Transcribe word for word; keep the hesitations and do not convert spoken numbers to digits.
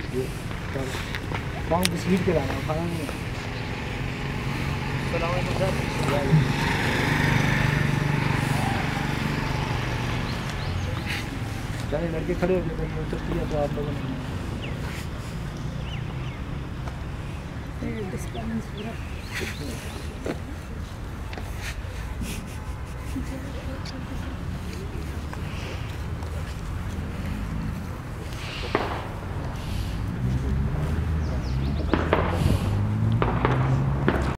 ये पाँव की सीट पे लाना खाना नहीं है। चले लड़के खड़े हो गए तो किया तो आप लोगों ने